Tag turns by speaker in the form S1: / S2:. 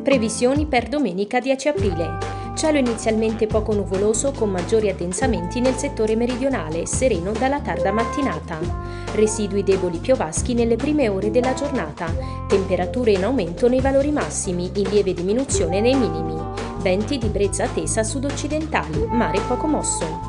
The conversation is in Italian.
S1: Previsioni per domenica 10 aprile. Cielo inizialmente poco nuvoloso con maggiori addensamenti nel settore meridionale, sereno dalla tarda mattinata. Residui deboli piovaschi nelle prime ore della giornata. Temperature in aumento nei valori massimi, in lieve diminuzione nei minimi. Venti di brezza tesa sud-occidentali, mare poco mosso.